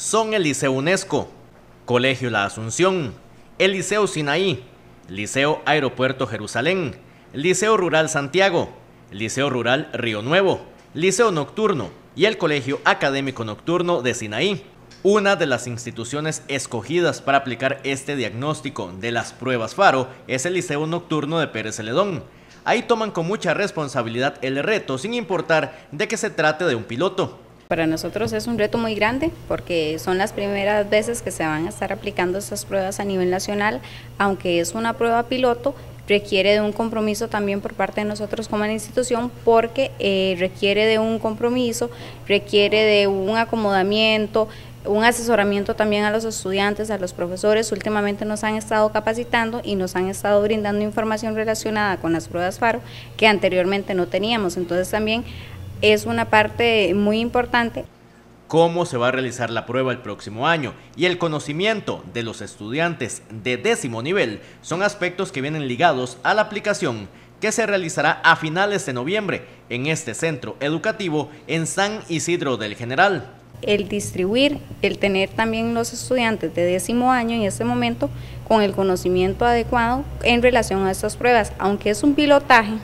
son el Liceo UNESCO, Colegio La Asunción, el Liceo Sinaí, Liceo Aeropuerto Jerusalén, Liceo Rural Santiago, Liceo Rural Río Nuevo, Liceo Nocturno y el Colegio Académico Nocturno de Sinaí. Una de las instituciones escogidas para aplicar este diagnóstico de las pruebas Faro es el Liceo Nocturno de Pérez Celedón. Ahí toman con mucha responsabilidad el reto, sin importar de que se trate de un piloto. Para nosotros es un reto muy grande porque son las primeras veces que se van a estar aplicando estas pruebas a nivel nacional, aunque es una prueba piloto, requiere de un compromiso también por parte de nosotros como la institución porque requiere de un compromiso, requiere de un acomodamiento, un asesoramiento también a los estudiantes, a los profesores. Últimamente nos han estado capacitando y nos han estado brindando información relacionada con las pruebas Faro que anteriormente no teníamos, entonces también es una parte muy importante. ¿Cómo se va a realizar la prueba el próximo año? Y el conocimiento de los estudiantes de 10º nivel son aspectos que vienen ligados a la aplicación que se realizará a finales de noviembre en este centro educativo en San Isidro del General. El distribuir, el tener también los estudiantes de 10º año en este momento con el conocimiento adecuado en relación a estas pruebas, aunque es un pilotaje,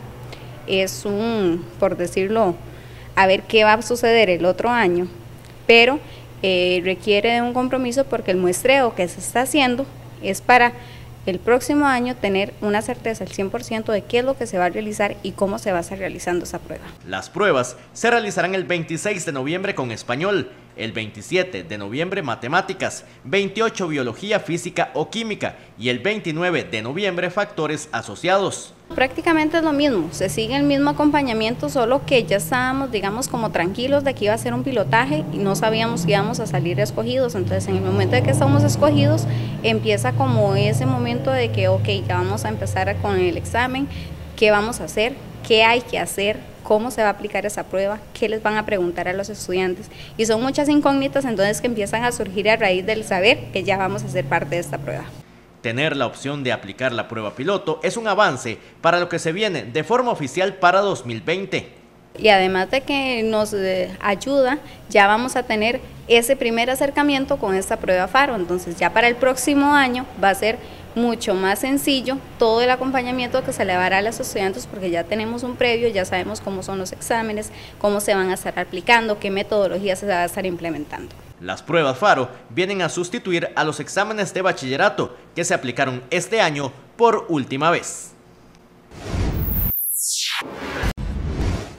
es un, por decirlo, a ver qué va a suceder el otro año, pero requiere de un compromiso porque el muestreo que se está haciendo es para el próximo año tener una certeza al 100% de qué es lo que se va a realizar y cómo se va a estar realizando esa prueba. Las pruebas se realizarán el 26 de noviembre con español, el 27 de noviembre matemáticas, 28 biología, física o química y el 29 de noviembre factores asociados. Prácticamente es lo mismo, se sigue el mismo acompañamiento, solo que ya estábamos, digamos, como tranquilos de que iba a ser un pilotaje y no sabíamos si íbamos a salir escogidos. Entonces, en el momento de que estamos escogidos, empieza como ese momento de que, ok, ya vamos a empezar con el examen, qué vamos a hacer, qué hay que hacer, cómo se va a aplicar esa prueba, qué les van a preguntar a los estudiantes. Y son muchas incógnitas entonces que empiezan a surgir a raíz del saber que ya vamos a ser parte de esta prueba. Tener la opción de aplicar la prueba piloto es un avance para lo que se viene de forma oficial para 2020. Y además de que nos ayuda, ya vamos a tener ese primer acercamiento con esta prueba Faro. Entonces ya para el próximo año va a ser mucho más sencillo todo el acompañamiento que se le dará a los estudiantes porque ya tenemos un previo, ya sabemos cómo son los exámenes, cómo se van a estar aplicando, qué metodología se va a estar implementando. Las pruebas Faro vienen a sustituir a los exámenes de bachillerato que se aplicaron este año por última vez.